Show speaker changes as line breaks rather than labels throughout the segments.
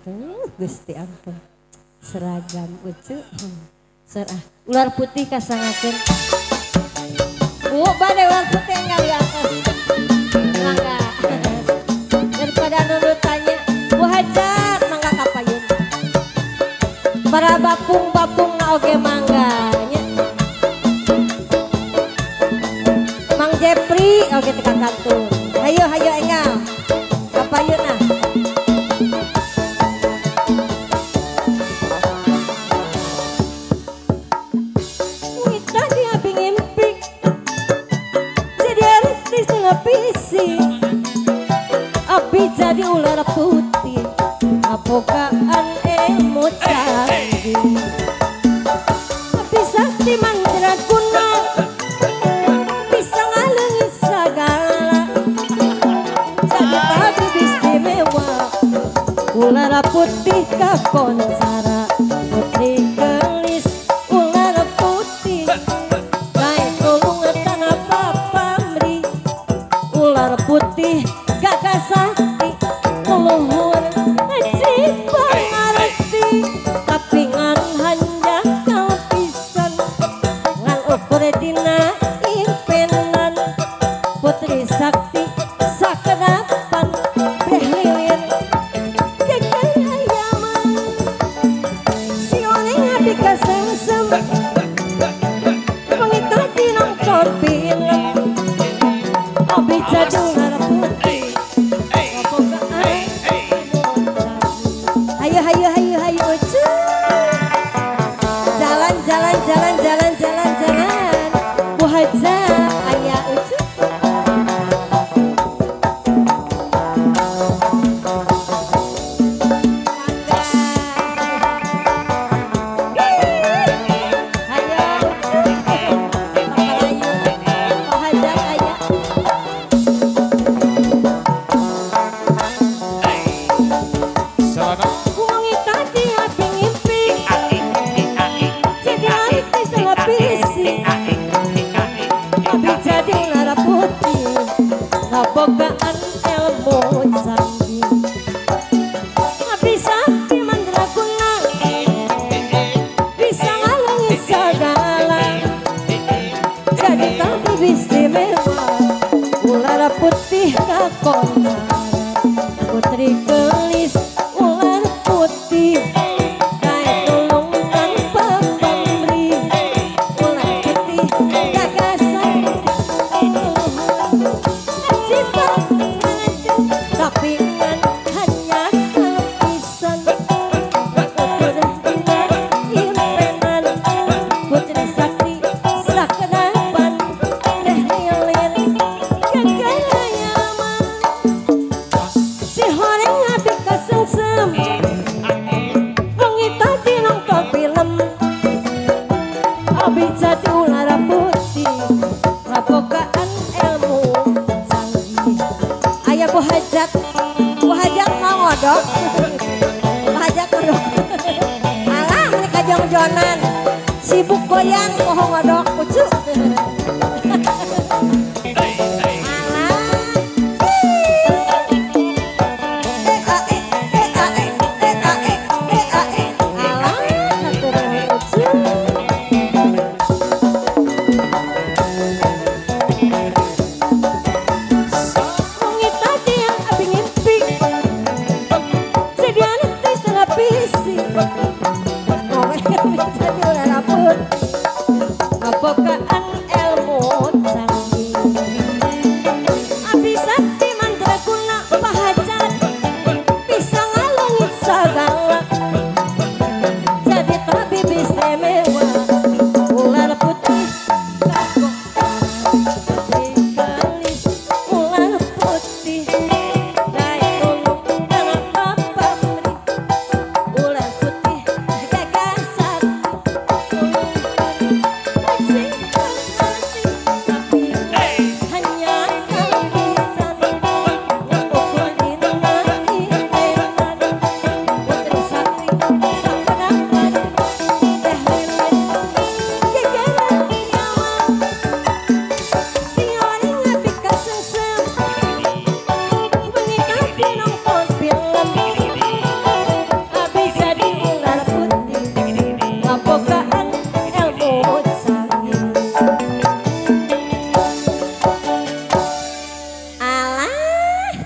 Gusti ampun. Seragam ucu. Serah. Ular putih kasangakeun. Bu, bade ular putih enggak di atas. Mangga. Daripada nurut tanya, Bu Hajat mangga kapayun. Para bapung-bapung na oge mangganya. Mang Jepri oge teka kantor. Hayo hayo engal. Kapayun ah. Wita dia pingin pik. Jadi artis televisi. Abi jadi ular putih. Apokaan ilmu canggih. Abi sakti mandraguna. Bisa ngalungi segala. Jadi tabib istimewa. Ular putih kakonsara. Putri gelis ular putih. Naik tulung tanah papamri. Ular putih gagah sakti. Luhur cipang arti. Tapi ngan hanjak kalpisan. Ngan ukur dina impenan. Putri sakti sakerapan. Behlilir kekayaman. Si oleh ngabdi kasengsem. Pengitah dinang korbin. Abi jadi ular putih. Hayo hayo hayo hayo ucu. Jalan jalan jalan jalan jalan jalan. Bu Haja aya ucu. Bogaan ilmu canggih. Abi sakti mandraguna. Bisa ngalungi segala. Jadi tabib istimewa. Ular putih kakonsara. Putri gelis ular putih. Naik tulung tanpa pamrih. Ular putih gagah sakti. Tapi kan hanya kalpisan. Ukur dina impenan. Putri sakti sakerapan. Behlilir kekayaman. Si horeng ngabdi kasengsem. Wongita dinongkol film. Abi jadi ular putih. Rapokaan ilmu canggih. Ayah Bu Hajat. Bu Hajat mau ngodok. Bu Hajat ngodok. Alah mereka jong-jonan. Sibuk goyang pohon ngodok ucu. Jadi ular putih. Apakah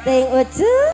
ting ucu.